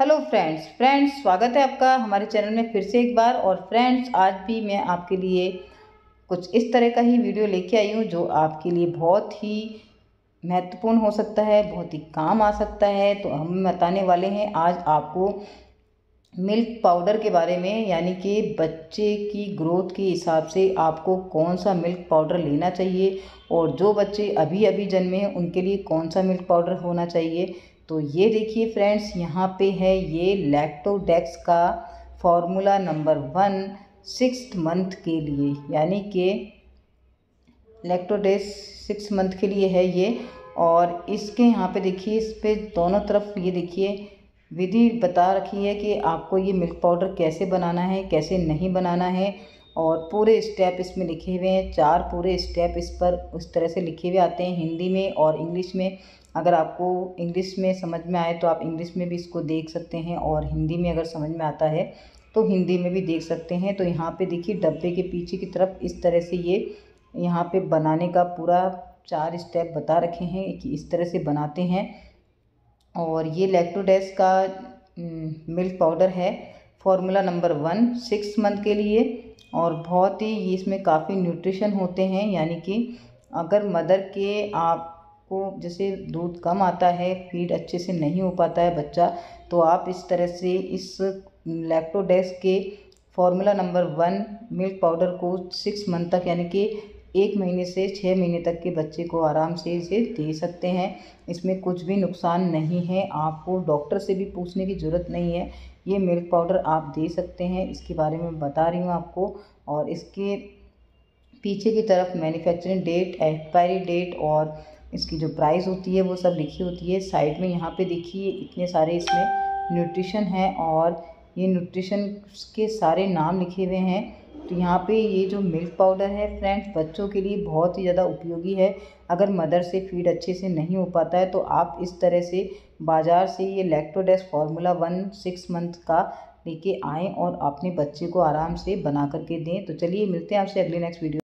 Hello friends स्वागत है आपका हमारे चैनल में फिर से एक बार। और फ्रेंड्स, आज भी मैं आपके लिए कुछ इस तरह का ही वीडियो लेके आई हूँ जो आपके लिए बहुत ही महत्वपूर्ण हो सकता है, बहुत ही काम आ सकता है। तो हम बताने वाले हैं आज आपको मिल्क पाउडर के बारे में, यानी कि बच्चे की ग्रोथ के हिसाब से आपको कौन सा मिल्क पाउडर लेना चाहिए और जो बच्चे अभी अभी जन्मे हैं उनके लिए कौन सा मिल्क पाउडर होना चाहिए। तो ये देखिए फ्रेंड्स, यहाँ पे है ये लैक्टोडेक्स का फॉर्मूला नंबर 1 6th मंथ के लिए, यानी कि लैक्टोडेक्स 6 मंथ के लिए है ये। और इसके यहाँ पे देखिए, इस पे दोनों तरफ ये देखिए विधि बता रखी है कि आपको ये मिल्क पाउडर कैसे बनाना है, कैसे नहीं बनाना है। और पूरे स्टेप इसमें लिखे हुए हैं, 4 पूरे स्टेप इस पर उस तरह से लिखे हुए आते हैं हिंदी में और इंग्लिश में। अगर आपको इंग्लिश में समझ में आए तो आप इंग्लिश में भी इसको देख सकते हैं, और हिंदी में अगर समझ में आता है तो हिंदी में भी देख सकते हैं। तो यहाँ पे देखिए डब्बे के पीछे की तरफ इस तरह से ये यहाँ पे बनाने का पूरा 4 स्टेप बता रखे हैं कि इस तरह से बनाते हैं। और ये लैक्टोडेक्स का मिल्क पाउडर है, फॉर्मूला नंबर 1 6 मंथ के लिए। और बहुत ही इसमें काफ़ी न्यूट्रिशन होते हैं, यानी कि अगर मदर के आपको जैसे दूध कम आता है, फीड अच्छे से नहीं हो पाता है बच्चा, तो आप इस तरह से इस लैक्टोडेक्स के फॉर्मूला नंबर 1 मिल्क पाउडर को 6 मंथ तक, यानी कि 1 महीने से 6 महीने तक के बच्चे को आराम से इसे दे सकते हैं। इसमें कुछ भी नुकसान नहीं है, आपको डॉक्टर से भी पूछने की ज़रूरत नहीं है। ये मिल्क पाउडर आप दे सकते हैं, इसके बारे में बता रही हूँ आपको। और इसके पीछे की तरफ मैन्युफैक्चरिंग डेट, एक्सपायरी डेट और इसकी जो प्राइस होती है वो सब लिखी होती है। साइड में यहाँ पे देखिए इतने सारे इसमें न्यूट्रिशन है, और ये न्यूट्रिशन के सारे नाम लिखे हुए हैं। तो यहाँ पे ये जो मिल्क पाउडर है फ्रेंड्स, बच्चों के लिए बहुत ही ज़्यादा उपयोगी है। अगर मदर से फीड अच्छे से नहीं हो पाता है तो आप इस तरह से बाज़ार से ये लैक्टोडेक्स फॉर्मूला 1 6 मंथ का लेके आएँ और अपने बच्चे को आराम से बना करके दें। तो चलिए मिलते हैं आपसे अगले नेक्स्ट वीडियो।